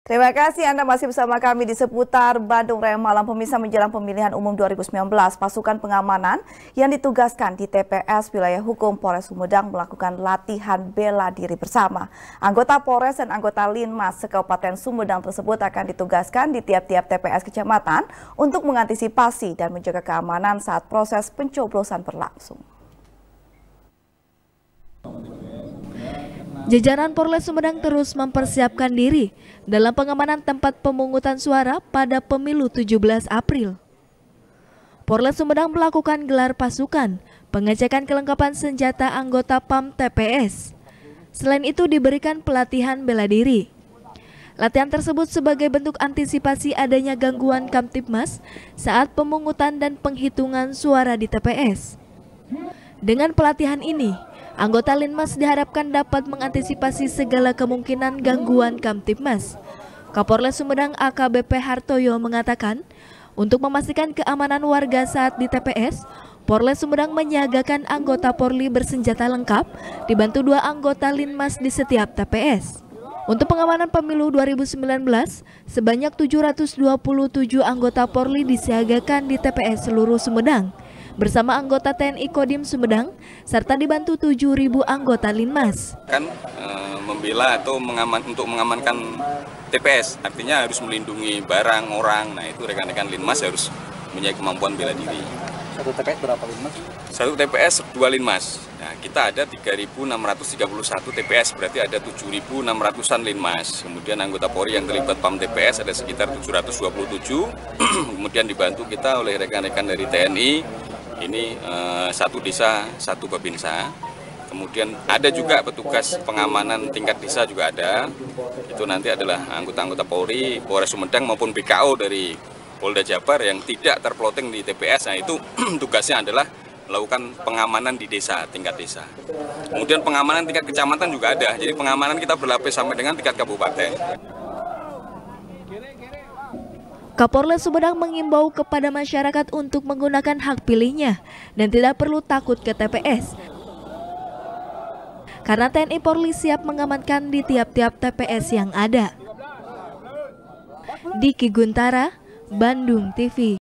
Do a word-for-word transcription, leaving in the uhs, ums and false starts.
Terima kasih Anda masih bersama kami di seputar Bandung Raya Malam. Pemirsa, menjelang pemilihan umum dua ribu sembilan belas, pasukan pengamanan yang ditugaskan di T P S wilayah hukum Polres Sumedang melakukan latihan bela diri bersama. Anggota Polres dan anggota Linmas se-Kabupaten Sumedang tersebut akan ditugaskan di tiap-tiap T P S kecamatan untuk mengantisipasi dan menjaga keamanan saat proses pencoblosan berlangsung. Jajaran Polres Sumedang terus mempersiapkan diri dalam pengamanan tempat pemungutan suara pada pemilu tujuh belas April. Polres Sumedang melakukan gelar pasukan, pengecekan kelengkapan senjata anggota P A M T P S. Selain itu diberikan pelatihan bela diri. Latihan tersebut sebagai bentuk antisipasi adanya gangguan Kamtibmas saat pemungutan dan penghitungan suara di T P S. Dengan pelatihan ini, anggota Linmas diharapkan dapat mengantisipasi segala kemungkinan gangguan Kamtibmas. Kapolres Sumedang A K B P Hartoyo mengatakan, untuk memastikan keamanan warga saat di T P S, Polres Sumedang menyiagakan anggota Polri bersenjata lengkap, dibantu dua anggota Linmas di setiap T P S. Untuk pengamanan pemilu dua ribu sembilan belas, sebanyak tujuh ratus dua puluh tujuh anggota Polri disiagakan di T P S seluruh Sumedang, bersama anggota T N I Kodim Sumedang, serta dibantu tujuh ribu anggota Linmas. Kan e, membela atau mengaman, untuk mengamankan T P S, artinya harus melindungi barang, orang. Nah itu rekan-rekan Linmas harus mempunyai kemampuan bela diri. Satu T P S berapa Linmas? Satu T P S dua Linmas. Nah, kita ada tiga ribu enam ratus tiga puluh satu T P S, berarti ada tujuh ribu enam ratusan Linmas. Kemudian anggota Polri yang terlibat P A M T P S ada sekitar tujuh ratus dua puluh tujuh. Kemudian dibantu kita oleh rekan-rekan dari T N I. Ini eh, satu desa, satu babinsa. Kemudian ada juga petugas pengamanan tingkat desa juga ada. Itu nanti adalah anggota-anggota Polri, Polres Sumedang maupun B K O dari Polda Jabar yang tidak terploting di T P S. Nah itu tugasnya adalah melakukan pengamanan di desa, tingkat desa. Kemudian pengamanan tingkat kecamatan juga ada. Jadi pengamanan kita berlapis sampai dengan tingkat kabupaten. Kapolres Sumedang mengimbau kepada masyarakat untuk menggunakan hak pilihnya dan tidak perlu takut ke T P S. Karena T N I Polri siap mengamankan di tiap-tiap T P S yang ada. Diki Guntara, Bandung T V.